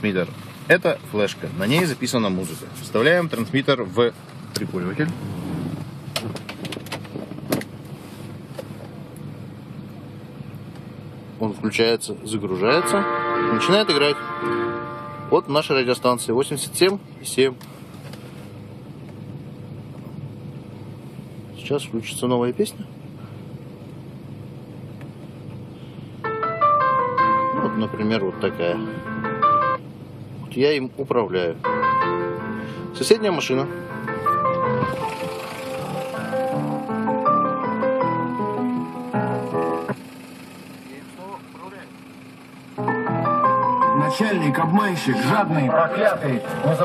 трансмиттер. Это флешка, на ней записана музыка. Вставляем трансмиттер в прикуриватель. Он включается, загружается, начинает играть. Вот наша радиостанция 87,7. Сейчас включится новая песня. Вот, например, вот такая. Вот я им управляю. Соседняя машина. Начальник, обманщик, жадный, проклятый.